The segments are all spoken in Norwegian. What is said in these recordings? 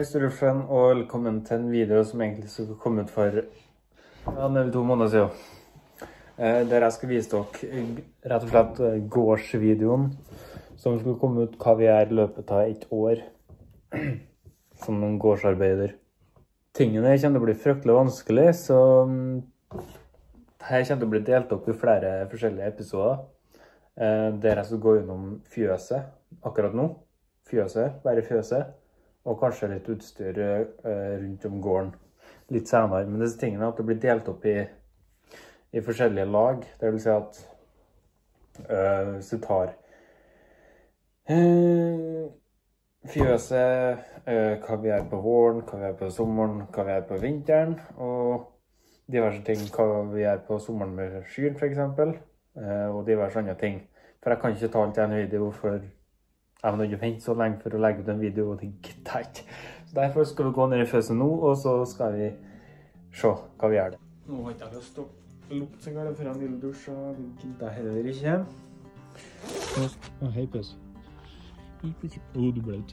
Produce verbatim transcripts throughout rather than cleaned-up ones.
Struffen, og velkommen til en video som egentlig skulle komme ut for ja, det er to måneder siden. Eh, der jeg skal vise dere rett og slett gårdsvideoen som skulle komme ut hva vi er i løpet av et år som en gårdsarbeider. Tingene kommer til å bli fryktelig vanskelig, så her kommer til å bli delt opp i flere forskjellige episoder. Eh, der jeg skal gå gjennom fjøset akkurat nå. Fjøset, bare fjøset. Og kanskje litt utstyr uh, rundt om gården litt senere. Men disse tingene er at det blir delt opp i, i forskjellige lag. Det vil si at uh, hvis du tar uh, fjøset, uh, hva vi er på våren, hva vi er på sommeren, hva vi er på vinteren, og diverse ting, hva vi er på sommeren med skyr for eksempel, uh, og diverse andre ting. For jeg kan ikke ta alt i en video for jeg må ikke vente så lenge for å legge ut en video, og det gidder jeg ikke. Så derfor skal vi gå ned i fjøset nå, og så skal vi se hva vi gjør det. Nå har ikke jeg lyst til å lukte seg galt for en lille dusj, og det gidder jeg heller ikke. Å, hei pøs. Hei pøs. Å, du ble ut.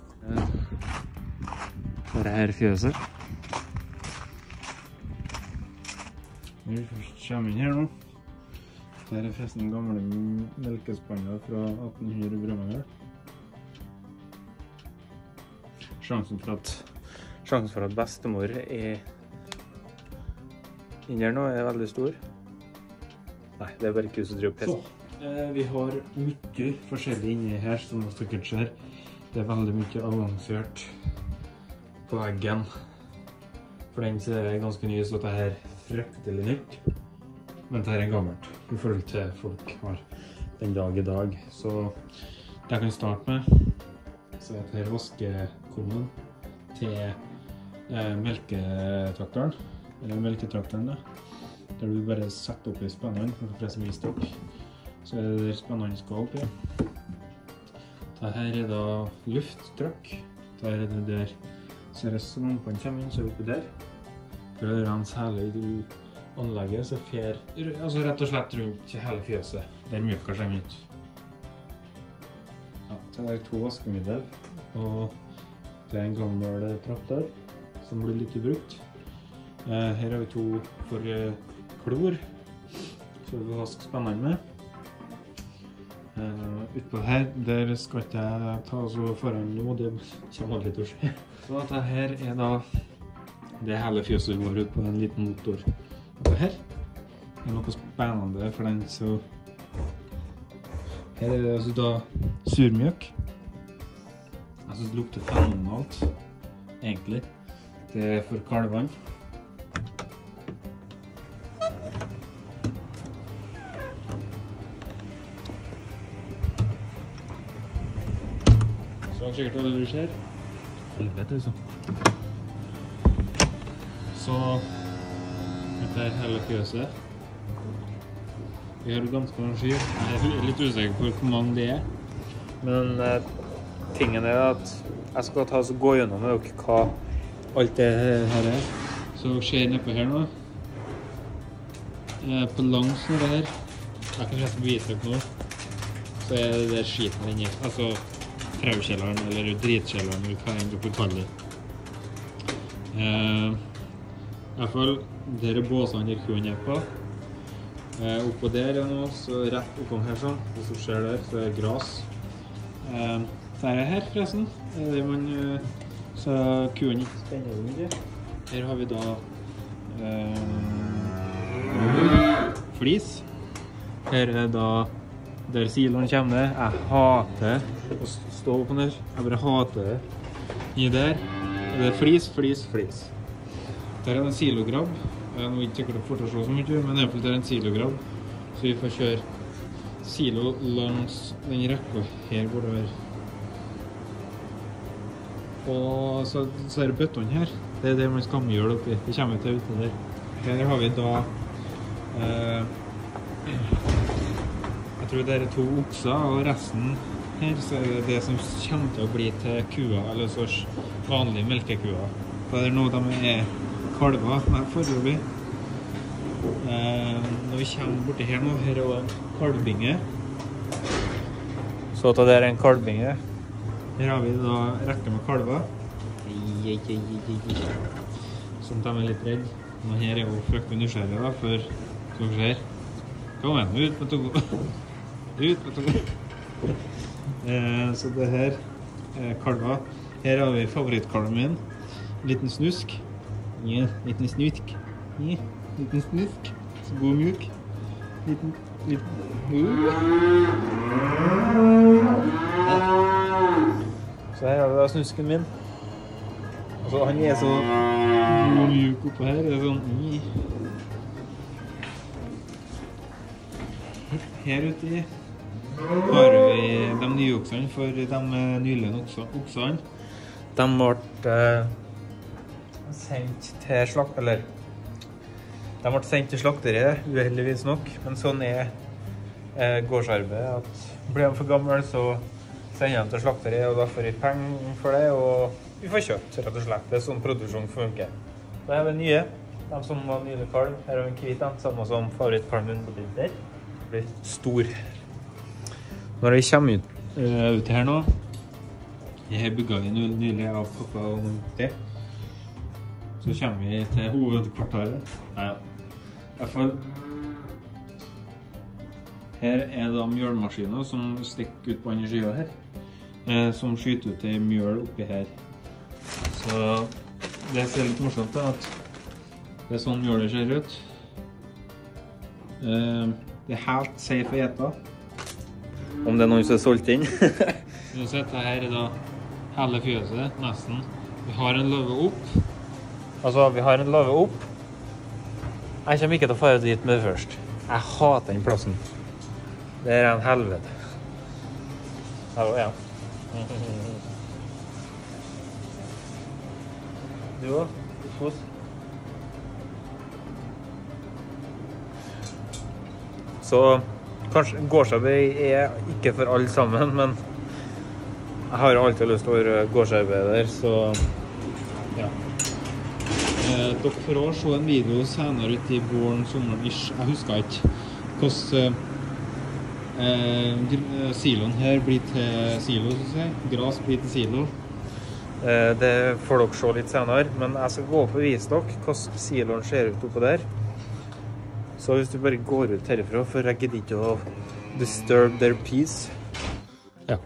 Dette her fjøset. Når vi først kommer inn her nå. Dette er forresten gamle melkespanner fra atten hundre brødmangel. Sjansen for at, sjansen for at bestemor er inni her nå er veldig stor. Nei, det er bare ikke som driver og pisser. Så, eh, vi har mye forskjellig inni her, som dere sikkert ser. Det er veldig mye avansert på veggen. For den så er det ganske ny, så dette er fryktelig nytt. Men dette er gammelt, i forhold til folk har den dag i dag. Så det jeg kan starte med, så er dette vaskekummen til eh, melketraktoren, eller melketraktoren da. Der du bare setter opp i spennene, for å vise dere. Så er det der spennene skal opp i. Dette er da lufttrykk. Dette er det der, så er det slampene kommer inn, så oppi der. For å rense hele i anlegget, så fer, altså rett og slett rundt hele fjøset, der mjøka kommer ut. Ja, det er to vaskemiddel, og det er en gammel traktor som blir litt brukt. Eh, her har vi to for klor, så vi vasker spennene med. Eh, utpå her, der skal ikke jeg ta så foran nå, det kommer aldri til å skje. Så dette her er da, det hele fjøset går ut på en liten motor. Dette her er noe spennende for den, så her er det altså da surmjøk. Jeg synes det lukter fenomenalt, egentlig. Det er for kalvene. Så sikkert alle du ser. Helvete, altså. Så dette er hele fjøset. Vi har ganske mange skyr. Jeg er litt usikker på hvor mange det er. Men eh, tingen er at jeg skal ta og gå gjennom med dere hva alt det her er. Så skjer nedpå her nå. Eh, på langs når det her. Jeg kan rett og vise dere nå. Så er det der skiten inni. Altså fraukjelleren eller dritkjelleren eller hva enn dere kaller det. Eh, I hvert fall, der er båsene der kuen er på. Eh, oppå der er noe, så rett oppom her sånn, hvis du ser der, så er det gras. Eh, det er her forresten, det er man, så kuen ikke spenner mye. Her har vi da eh, flis. Her er da der siloen kommer ned. Jeg hater å stå opp der, jeg bare hater det. I der, det er flis, flis, flis. Der er det en silograb. Jeg er nå ikke sikkert å fortelle så mye, men i hvert fall det er en silograb. Så vi får kjøre silo langs den rekka her bortover. Og så, så er det bøttene her. Det er det man skal gjøre oppi. Det kommer til ute der. Her har vi da eh, jeg tror det er to okser, og resten her så er det det som kommer til å bli til kua, eller så vanlige melkekua. Det er noe de er kalver med foreløpig. Eh, når vi kommer borti her nå, her er en kalvbinge. Så det er en kalvbinge. Her har vi da rekke med kalver. Ei, ei, ei, ei, ei. Sånn at de er litt redd. Men her er jo frøkten nysgjerrig da, for som ser. Kom igjen, ut med Togo. Ut med Togo. Eh, så det her er kalva. Her har vi favorittkalven min. Liten snusk. Ja, liten snusk. Ja, liten snusk. Så god og mjuk. Liten, liten. Uh. Så her har vi da snusken min. Altså, han er så god og mjuk oppe her. Det er sånn. Her ute har vi de nye oksene, for de nylige oksene. De ble eh, sendt til slakt, eller de ble sendt til slakteriet, uheldigvis nok. Men sånn er eh, gårdsarbeidet, at blir de for gamle, så sender de til slakteriet, og da får vi penger for det, og vi får kjøpt, rett og slett. Det er sånn produksjon funker. Da har vi nye, de som var nylig kalv. Her har vi en hvit, samme som favorittkalven min der. Det blir stor. Når vi kommer ut, uh, ut her nå, jeg bygget vi nylig av pappa og det, så kommer vi til hovedkvartalet. Nei, i hvert fall. Her er da mjølmaskiner som stikker ut på andre siden her, eh, som skyter ut i mjøl oppi her. Så det ser litt morsomt da, at det er sånn mjølet ser ut. Eh, det er helt safe å gjette. Om det er noen som er solgt inn. Du ser, dette her er da hele fjøset, nesten. Vi har en løve opp. Altså, vi har en løve opp. Jeg kommer ikke til å fare dit med det først. Jeg hater den plassen. Det er en helvete. Hallo, ja. Du også? Fos? Så kanskje gårdsarbeid er ikke for alle sammen, men jeg har jo alltid lyst til å være gårdsarbeider, så ja. Eh, dere får også se en video senere ut i våren, sommeren, ish. Jeg husker ikke hvordan eh, siloen her blir til silo, så å si. Gras blir til silo. Eh, det får dere se litt senere, men jeg skal gå opp og vise dere hvordan siloen ser ut oppe der. Så hvis du bare går ut herifra, for jeg gidder ikke å disturb their peace. Ja.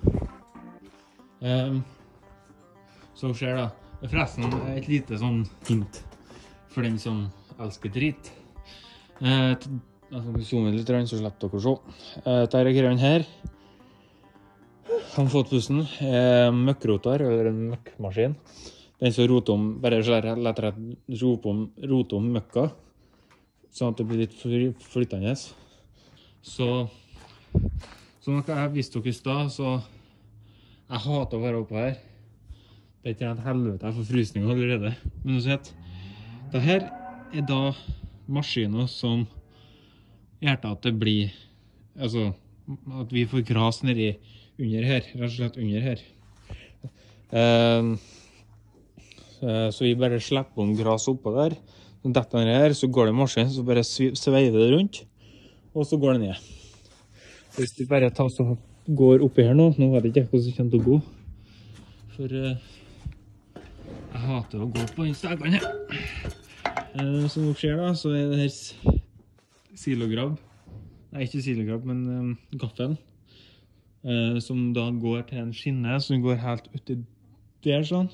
Um, så skjer da. Det er forresten et lite sånn hint for den som elsker drit. Eh, altså, hvis vi zoomer litt, så slipper dere å se. Eh, der er greien her. Han fått pussen er møkkrotar, eller en møkkmaskin. Den som roter om, bare lettere roter om, roter om møkka, sånn at det blir litt flyttende. Så, som jeg visste dere i sted, så jeg hater å være oppe her. Det er ikke en helvete, jeg får frysning allerede. Men du ser, det her er da maskiner som gjør at det blir, altså, at vi får gras nedi under her, rett og slett under her. Um, så vi bare slipper om gras oppå der. Dette her, så går det maskinen, så bare sveiver det rundt, og så går det ned. Hvis du bare tar så går oppi her nå, nå vet jeg ikke hvordan det kommer til å gå. For uh, jeg hater å gå på den stegene her. Uh, som dere ser da, så er det her silograb. Nei, ikke silograb, men um, gaffelen. Uh, som da går til en skinne, som går helt uti der sånn.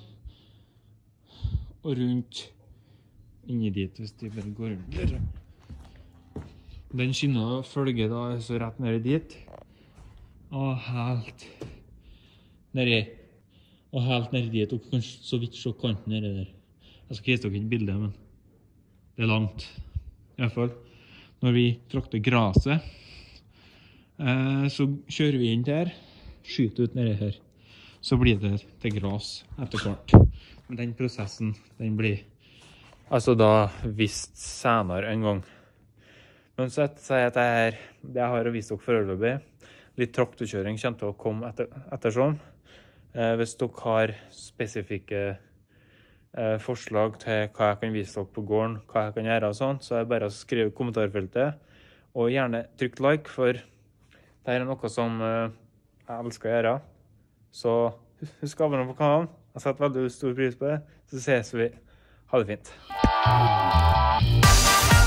Og rundt inni dit, hvis de bare går rundt der. Den skinna følger da så rett ned dit. Og helt nedi. Og helt nedi dit, og kanskje så vidt så kanten nedi der. Jeg skal vise dere ikke bildet, men det er langt. I hvert fall, når vi trakter graset, eh, så kjører vi inn der, skyter ut nedi her. Så blir det til gras etter hvert. Men den prosessen, den blir altså da vist senere en gang. Men så sier jeg at det her, det jeg har vist dere foreløpig, litt traktorkjøring kommer til å komme etter, ettersom. Eh, hvis dere har spesifikke eh, forslag til hva jeg kan vise dere på gården, hva jeg kan gjøre og sånt, så er det bare å skrive i kommentarfeltet, og gjerne trykk like, for det er noe som eh, jeg elsker å gjøre. Så husk å abonnere på kanalen. Jeg setter veldig stor pris på det. Så ses vi. Ha det fint.